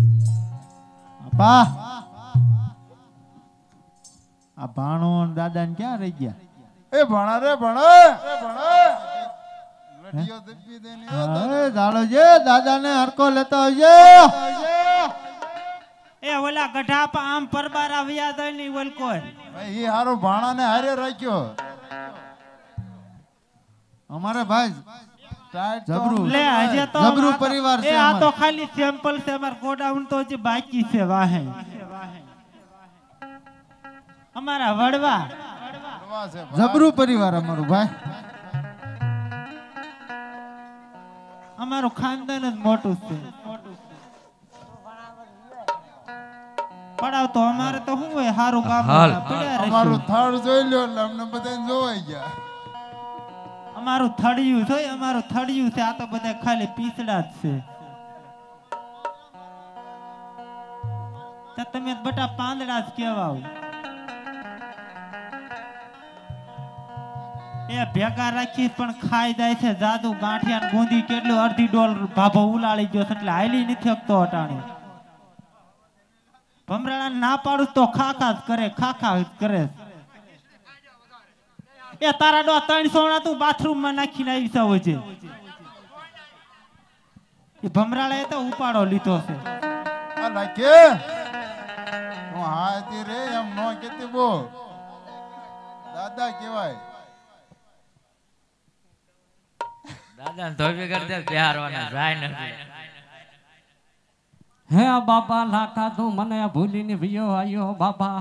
બા આ ભાણો દાદા ને ક્યાં રહી ગયા? એ ભણા રે ભણા લઠિયો દબી દેને જાળો જે દાદા ને હરકો લેતો આવજે. એ ઓલા ગઢા આમ પરબાર આવ્યા તો ની ઓલ કોઈ ભાઈ એ હારો ભાણા ને હારે રાખ્યો અમારે ભાઈ જબરું લે આજે તો જબરું પરિવાર છે. એ આ તો ખાલી સેમ્પલ છે. અમાર ગોડાઉન તો જે બાકી છે વાહે અમારા વડવા જબરું પરિવાર અમારું ભાઈ. અમારું ખાનદાન જ મોટું છે. પડાવ તો અમારે તો શું હોય હારું કામ અમારું થાળ જોઈ લ્યો એટલે અમને બધાને જોવાઈ ગયા. અમારું થડિયું છે. અમારું થડિયું છે. આ તો બધા ખાલી પીસડા જ છે. તમે બટા પાંદડા જ કેવાઓ. એ ભેગા રાખી પણ ખાઈ જાય છે. જાદુ ગાંઠિયા ગુંદી કેટલું અડધી ડોલ ભાભો ઉલાળી ગયો છે એટલે હાલી નથી શકતો અટાણી. ભમરાળા ના પાડું તો ખાખા જ કરે ખાખા જ કરે. એ તારા ડો 300 તું બાથરૂમ માં નાખીને આવી સૌ છે. એ ભમરાળાએ તો ઉપાડો લીધો છે. આ લાગે હું હાથી રે એમ નો કેતી બો દાદા કહેવાય. દાદા ધોબી કરતે પ્યારવાના જાય નથી. હે બાબા લાખા તું મને ભૂલીને વિયો આયો બાબા.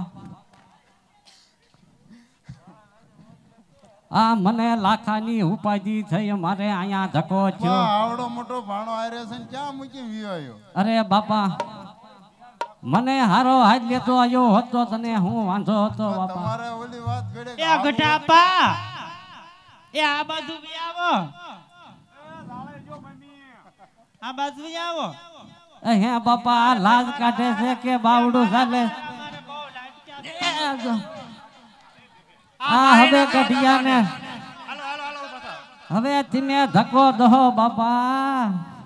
આ મને લાખાની ઉપાધિ થઈ મારે અહીંયા ધક્કો થયો. આવડો મોટો ભાણો આરે છે ક્યાં મૂકી વિયો? અરે બાપા મને હારો હાથ લેતો આયો હતો તને હું વાંધો હતો બાપા. તમારે ઓલી વાત ઘડે એ ગઢાપા એ આ બાજુ બી આવો. આ બાજુ બી આવો. હે બાપા લાજ કાઢે છે કે બાવડું ચાલે. આ હવે કઢિયા ને હવે તમે ધક્કો દો બાપા.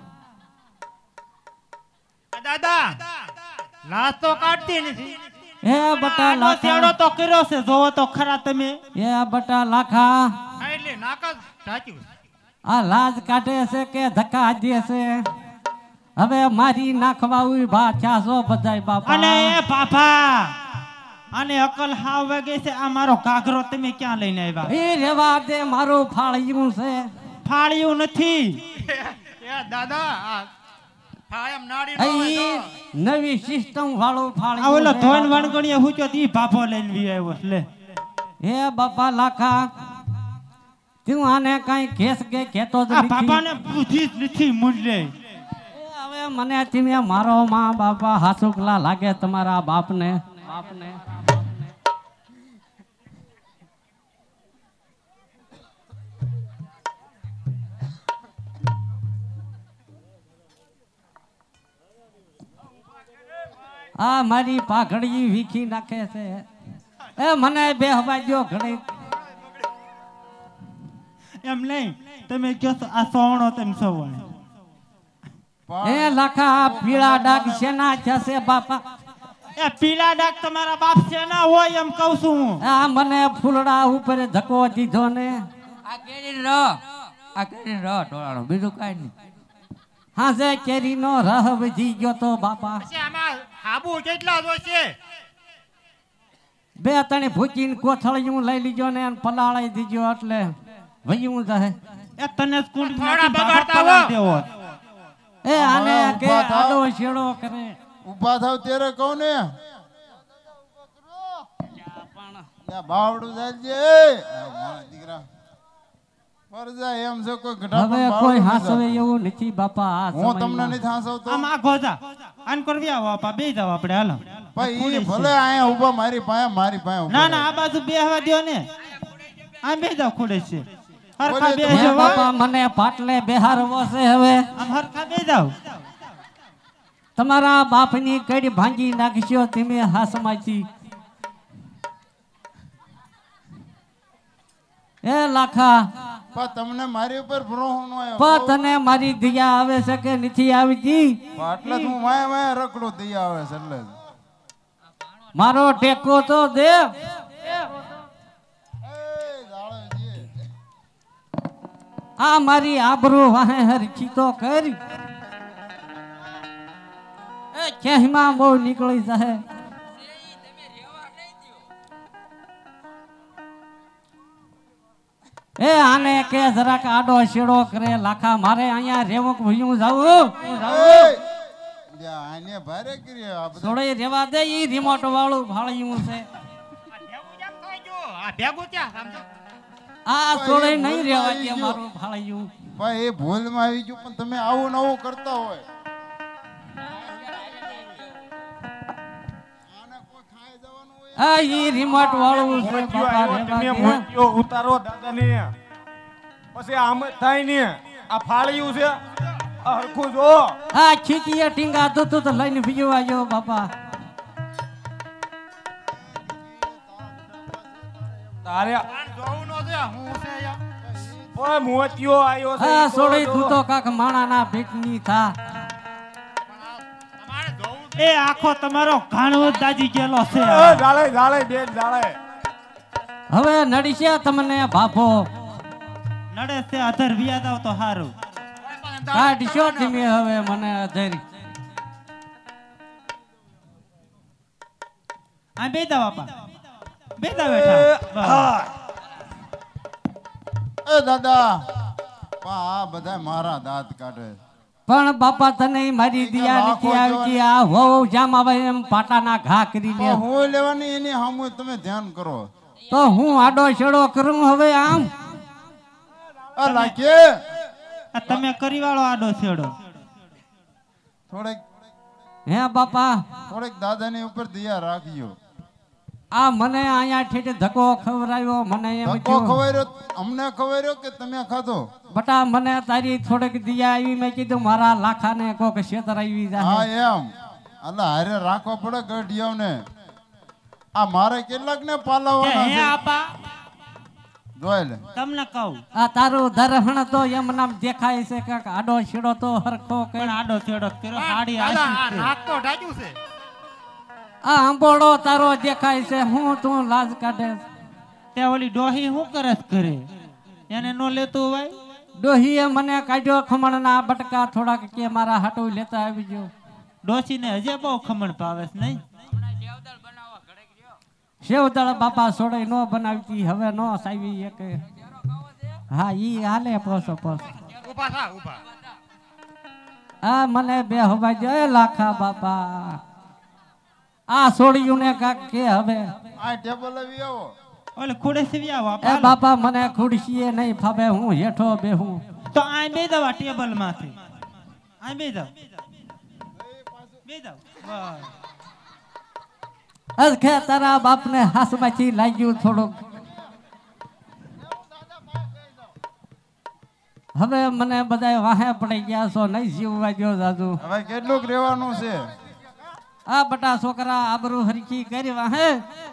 દાદા લાશ તો કાઢતી નથી. હે બટા લાખા તો કર્યો છે. જોવો તો ખરા તમે. હે બટા લાખા એટલે નાકા ઢાંચ્યું. આ લાજ કાઢે છે કે ધક્કા દે છે. હવે મારી નાખવા ઉભા છાસો બધાય બાપા. અને એ બાપા અને અકલ હાવ વાગે છે. આ મારો ઘાઘરો તમે ક્યાં લઈને આવ્યા? એ રેવા દે મારું ફાળ્યું છે. ફાળ્યું નથી. એ દાદા આ ફાયમ નાડી નવી સિસ્ટમ વાળું આ ફાળ્યું ઓલો છે ધોન બાપા. વણગણીએ હુંચો ઈ ભાભો લઈને વી આવ્યો લે. હે બાપા લાખા તું આને કઈ કેસ કે કેતો જ આ નથી. બાપાને બુદ્ધિ જ નથી મૂલ્ય. હવે મને તમે મારો માં બાપા હાસુકલા લાગે તમારા બાપને. આ મારી પાઘડી વીખી નાખે છે. એ મને બે હવા જો ઘડી એમ નહીં તમે કહો છો આ સોવણો તેમ સોવણ. એ લાખા પીળા ડાગ શેના થશે બાપા? એ પીળા ડાક તમારા બાપ છે ના હોય એમ કહું છું હું. આ મને ફૂલડા ઉપર ધક્કો દીધો ને. આ કેરી રો ટોળાનો બીજું કાઈ નહીં. હા જે કેરીનો રહ વધી ગયો તો બાપા. પછી આમાં હાબુ કેટલા જોશે? બે તણી ભૂકીને કોથળિયું લઈ લીજો ને પલાળી દીજો એટલે વયું જાય. એ તને સ્કૂલ થોડા બગાડતા હો. એ આને કે ઊભા થાવ. આડો છેડો કરે. ઊભા થાવ ત્યારે કહું ને બાવડું ચાલજે દીકરા પર જાય એમ છે કોઈ ઘટા હવે કોઈ હાસવે એવું નથી બાપા. આ હું તમને સમયમાં. નથી હાસવતો આમ આ ગોજા આન કરવી આવો આપા બે જાવ આપણે હાલો. ભાઈ ઈ ભલે આયા ઊભા મારી પાસે ના ના આ બાજુ બે હવા દ્યો ને. આમ બે જાવ ખોડે છે. હરખા બે હે જાવ. બાપા મને પાટલે બેહારવો છે હવે. આમ હરખા બે જાવ. તમારા બાપની કડી ભાંગી નાખશો તમે હાસમાંથી. એ લાખા પણ તમને મારી ઉપર ભરોસો ન આવ્યો પણ તને મારી દયા આવે છે કે નથી આવતી? પણ એટલે જ હું માયા માયા રખડું દયા આવે છે એટલે જ. મારો ટેકો તો દે. આ મારી આબરૂ વાહે હરખી તો કરી. એ કેહમાં બહુ નીકળી જાય. એ આને કે જરાક આડો શેડો કરે લાખા મારે અહીંયા રેવક ભૂયું જાવું. આને ભારે કરી આ બધા. થોડે રેવા દે, ઈ રિમોટ વાળું ભાળ્યું છે. આ ભેગું ત્યાં સમજો આ થોડે નહીં રેવા દે મારું ભાળ્યું. ભાઈ એ ભૂલમાં આવી ગયું પણ તમે આવું નવું કરતા હોય. આને કોઈ ખાઈ જવાનું હોય. આ ઈ રિમોટ વાળું છે બાપા રેવા દે. ઉતારો દાદાને પછી આમ જ થાય ને આ ફાળ્યું છે આ હરખું જો આ ખીચીએ ટીંગા દૂધ તો લઈને બીજો આવ્યો બાપા. તારે આને જોવું નો છે હું છે યાર ઓય મોતિયો આયો છે આ સોળી તું તો કાક માણાના ભીખની થા. તમારે જોવું એ આખો તમારો ઘાણો દાજી ગયેલો છે. જાળે જાળે બેન જાળે હવે નડીશે તમને બાપો. નડે છે અધર વ્યાજ આવ તો સારું. કાઢશો તમે હવે મને અધરી. આ બેદા બાપા બેદા બેઠા. એ દાદા પણ આ બધા મારા દાંત કાઢે. પણ બાપા તને મારી દિયા નથી આવતી. આ વહુ જામ આવે એમ પાટાના ઘા કરી લે. પણ હું લેવાની એની સામું તમે ધ્યાન કરો. તો હું આડો છેડો કરું હવે આમ. આ લાગે આ તમે કરી વાળો આડો છેડો. થોડેક હે બાપા થોડેક દાદાની ઉપર દયા રાખજો. આ મને અહીંયા ઠેઠ ધક્કો ખવરાયો. મને એમ ધક્કો થયું ખવાર્યો અમને ખવાર્યો કે તમે ખાધો. બટા મને તારી થોડીક દિયા આવી. મેં કીધું મારા લાખાને કોક શેતર આવી હા જાય. એમ એટલે હારે રાખવા પડે ગઢિયાઓને. આ મારે કેટલાક ને પાલવવાના હે છે. આપા જોઈ લે. તમને કહું આ તારું દરહણ તો એમ નામ દેખાય છે કે આડો છેડો તો હરખો પણ કઈ. આડો છેડો કર્યો હાડી દાદા આ આશી નાક તો ઢાંક્યું છે આ આંબોળો તારો દેખાય છે. હું તું લાજ કાઢે. તે ઓલી ડોહી શું કરસ કરે એને નો લેતું હોય. ડોહીએ મને કાઢ્યો ખમણના બટકા થોડાક કે મારા હાટું લેતા આવી ગયો. ડોશીને હજે બહુ ખમણ પાવે છે નહીં. શેવદળ બાપા સોડે નો બનાવતી હવે નો સાવી એક. હા ઈ હાલે પોસો પોસ. ઊભા થા ઊભા આ મને બે હવા દે લાખા બાપા. આ સોડિયું ને કાક કે હવે. આ ટેબલ આવી આવો. ઓલે ખુડે સીવી આવો એ આપા. બાપા મને ખુરશીએ નહીં ફાવે. હું હેઠો બેહું. તો આ બે દવા ટેબલ માંથી આ બે દવ બે દવ બસ. અસખે તારા બાપને હાસમાંથી લાગ્યું થોડુંક. હવે મને બધા વાહે પડી ગયા છો. નહીં જીવવા દો દાદુ. હવે કેટલુંક રહેવાનું છે. આ બટા છોકરા આબરૂ હરખી કરી વાહે.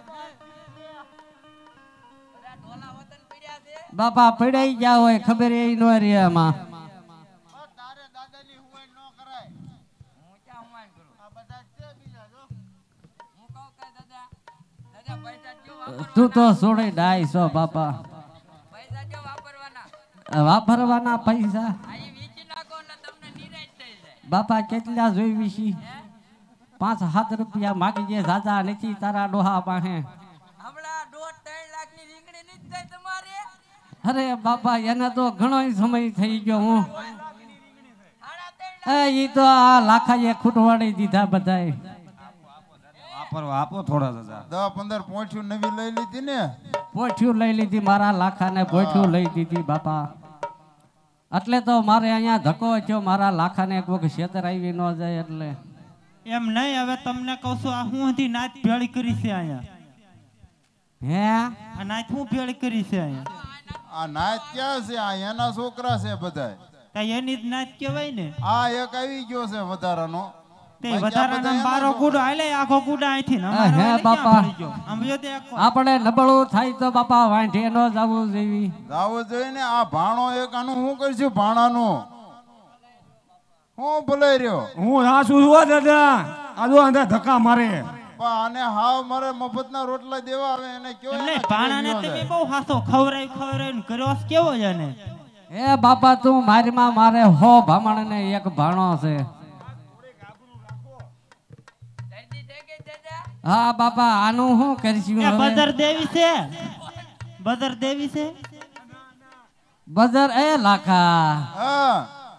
બાપા પડાઈ ગયા હોય ખબર એ નો રે એમાં. તારે દાદાની હુંય ન કરાય. હું ક્યાં હુંવાન કરું? આ બધા છે બીજા જો. હું કહું કે દાદા દાદા પૈસા જો તું તો સોડે ડાય છો બાપા. પૈસા જો વાપરવાના. વાપરવાના પૈસા આ ઈ વેચી નાખો એટલે તમને નિરાશ થઈ જાય. બાપા કેટલા જોઈ વિશી. 5-7 રૂપિયા માગીએ જાજા નથી તારા ડોહા પાસે. હમણાં 2.5 લાખની રીંગણી નહીં થાય તમારે. અરે બાપા એને તો ઘણો સમય થઈ ગયો. હું સાડા 3 એ ઈ તો આ લાખાએ ખૂટવાડી દીધા બધાય. વાપરવા આપો થોડા દાદા. 10-15 પોઠિયું નવી લઈ લીધી ને. પોઠિયું લઈ લીધી મારા લાખાને. પોઠિયું લઈ દીધી બાપા. એટલે તો મારે અહીંયા ધક્કો થયો. મારા લાખાને કોઈક છેતર આવી ન જાય એટલે. એમ નહીં હવે તમને કહું છું આ હું હતી નાચ ભેળી કરી છે અહીંયા. હે આ નાચ હું ભેળી કરી છે અહીંયા. આ નાચ ક્યાં છે. આ એના છોકરા છે બધા. તા એની જ નાચ કહેવાય ને. આ એક આવી ગયો છે વધારાનો. તે ભાઈ, વધારાનો ક્યાં બધા બારો એના ગુડો આલે આખો ગુડા અહીંથી ને હે અમારો આલે બાપા. ક્યાં ભળી ગયો? આમ જો તે આખો. આપણે નબળું થાય તો બાપા વાંઢે ન જવું જેવી. જાવું જોઈએ ને. આ ભાણો એક આનું શું કરશું ભાણાનું? હું ભલે રહ્યો હું રાસુ છું હો દાદા. આ જો અંદર ધક્કા મારે. પણ આને હાવ મારે મફતના રોટલા દેવા આવે એને કયો એટલે એને ભાણાને ખવડાવી તમે ન બહુ હાસો ખવરાઈ કર્યો છે કેવો છે ને? એ બાપા તું મારીમાં મારે હો ભામણ ને એક ભાણો છે. હા બાપા આનું શું કરીશું એ હવે? બદર દેવી છે, બદર દેવી છે. બજર એ લાખા હા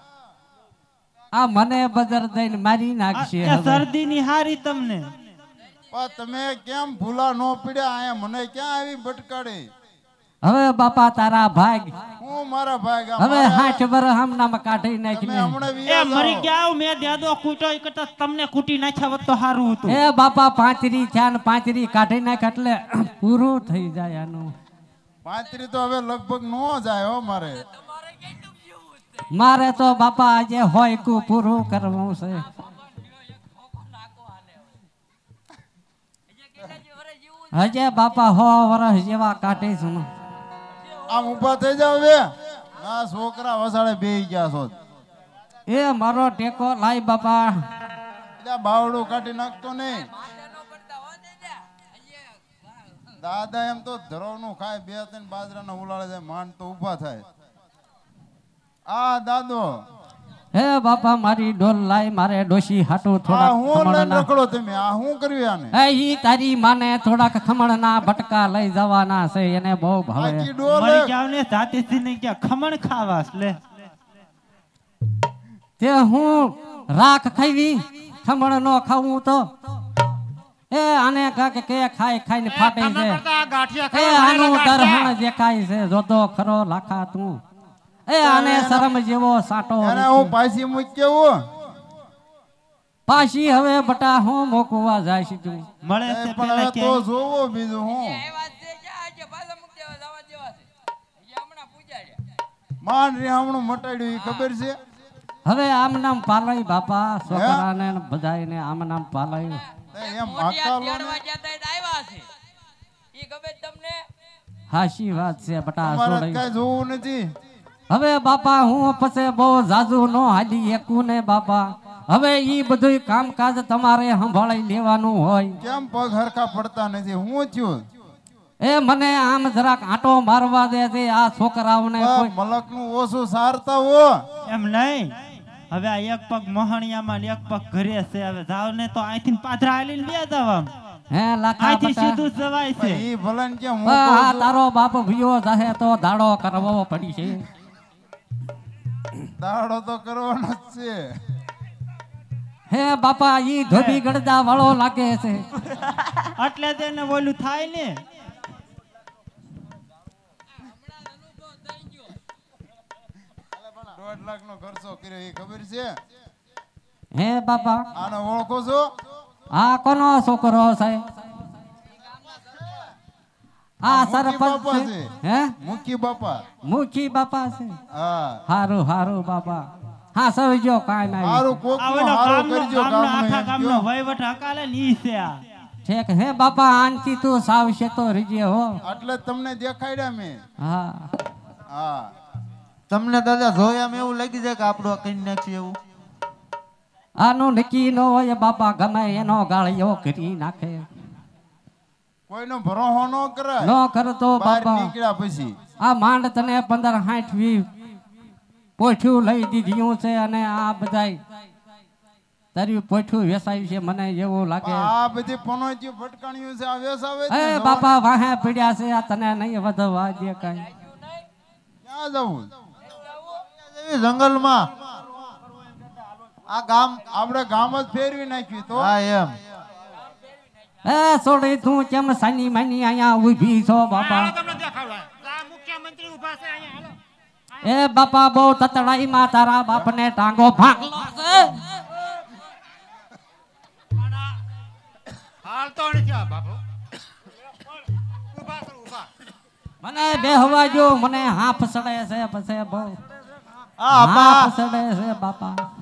આ મને બજર દઈને મારી નાખશે એ હવે. શરદીની હારી તમને. પણ તમે કેમ ભૂલા નો પડ્યા? અહીંયા મને ક્યાં આવી ભટકાડી? હવે બાપા તારા ભાગ હું મારા ભાઈ ગામ હવે 60 વર્ષ હમણાં કાઢી તમે નાખીને. હમણાં એ વિયા મરી જાઓ. ગયા મેં દાદો કૂટો એ કરતા તમને કૂટી નાખ્યા હોત તો સારું હતું. એ બાપા પાંચરી થયા ને પાંચરી કાઢી નાખ એટલે પૂરું થઈ જાય આનું. પાંત્રી તો હવે લગભગ નો જાય હો મારે. મારે તો બાપા આજે હોય કુ પૂરું કરવું છે. હજે બાપા 100 વર્ષ જેવા કાઢીશું. આમ ઊભા થઈ જાવ બે. આ છોકરા વસાડે બેહી ગયા છો. એ મારો ટેકો લાય બાપા. એટલે બાવડું કાઢી નાખતો નહીં. દાદા એમ તો ધરોનું ખાય, 2-3 બાજરાના ઉલાળે જાય, માંડ તો ઊભા થાય. આ દાદો હે બાપા મારી ડોલ લાય મારે ડોશી હાટું આ થોડા હું લઈને ખમણના. રખડો તમે? આ હું કર્યું આને? એ ઈ તારી માને થોડાક ખમણના બટકા લઈ જવાના છે એને બહુ ભાવે. આખી ડોલ મરી જાવ ને જાતેથી ને ક્યાં ખમણ ખાવાસ લે. તે હું રાખ ખાવી ખમણ નો ખાવું તો એ આને કાકે કે ખાઈ ખાઈને ફાટે તમે છે. કરતા આ ગાંઠિયા એ ખાવા આનું ગાંઠિયા. દરહણ દેખાય છે જોતો ખરો લાખા તું. એ આને શરમ જેવો સાટો એને હું પાછી મૂકી કેવું? પાછી હવે બટા હું મોકવા જાય છે તું. મળે છે પણ પેલા હવે તો ક્યાંય. જોવો બીજું હું. માંડ હમણું મટાડ્યું ઈ ખબર છે? હવે આમ નામ પાલાય બાપા છોકરાને ને બધાયને આમ નામ પાલાય. એમ હકાલો ને. હાશી વાત છે બટા તમારે છોડાય. કઈ જોવું નથી. હવે બાપા હું પછી બહુ જાજુ નો હાલી એકું ને બાપા. હવે ઈ બધું કામકાજ તમારે સંભાળી લેવાનું હોય. કેમ પગ હરખા પડતા નથી? હું થયું? એ મને આમ જરાક આંટો મારવા દે છે આ છોકરાઓને કોઈ. મલક નું ઓછું સારતા હો. એમ નહીં. હવે આ એક પગ મોહણિયામાં ને એક પગ ઘરે છે. હવે જાવ ને તો અહીંથી પાથરા આલીને બે જાવ આમ. હે લાખા અહીંથી બટા. સીધું જવાય છે. ઈ ભલે ને કેમ હું આ કહું છું, તારો બાપ ભીયો જાહે તો દાડો કરવો પડી છે. દાડો તો કરવાનો જ છે. હે બાપા ઈ ધોબી ગળદા વાળો લાગે છે. એટલે તેને ઓલું થાય ને. 1.5 લાખ નો ખર્ચો કર્યો એ ખબર છે? હે બાપા આને ઓળખો છો? આ કોનો છોકરો છે? આ મુખી સરપંચ બાપા છે. છે. હે મુખી બાપા. મુખી બાપા છે. હા હારું હારું બાપા. હા સમજો કાંઈ નહીં. હારું કોક આ નું ઓલો હારું ગામનો કરજો ગામનો ગામનું આખા એમ ગામનો કયો. વહીવટ હકાલે ને ઈ છે આ. ઠીક હે બાપા આનથી તું સાવશે તો રીજે હો. એટલે જ તમને દેખાડ્યા મેં. હા હા તમને દાદા જોયામાં એવું લાગી જાય કે આપણું આ કઈ નાખી એવું. આનું નક્કી ન હોય બાપા ગમે એનો ગાળિયો કરી નાખે. કોઈનો ભરોસો ન કરાય. ન કરતો બહાર બાપા. નીકળ્યા પછી આ માંડ તને 15-60 પોઠ્યું લઈ દીધું છે અને આ બધાય તારી પોઠ્યું વેસાયું છે મને એવું લાગે. આ બધી પનોતીઓ ભટકાણ્યું છે. આ વેસાવે જ એ ને. બાપા વાહે પડ્યા છે આ તને નહીં વધવા દે કાંઈ. ક્યાં જવું? એવી જંગલમાં આ ગામ. આપણે ગામ જ ફેરવી નાખ્યું તો. હા એમ. એ છોડી તું કેમ સાની માની અહીંયા ઊભી છો બાપા? હાલો તમને દેખાડવા. આ મુખ્યમંત્રી ઊભા છે અહીંયા હાલો. એ બાપા બહુ તતડાઈમાં તારા બાપને ટાંગો ભાગલો છે. હાલ તો નથી આ બાપુ. ઊભા કરો ઊભા. મને બેહવા જો મને હાફ સડે છે પછી બહુ આ હાફ સડે છે બાપા.